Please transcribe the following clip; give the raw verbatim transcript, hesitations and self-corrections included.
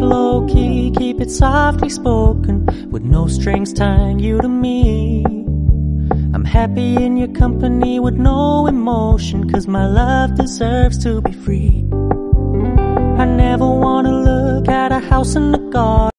low-key, keep it softly spoken, with no strings tying you to me. I'm happy in your company with no emotion, 'cause my love deserves to be free. I never wanna look at a house in the garden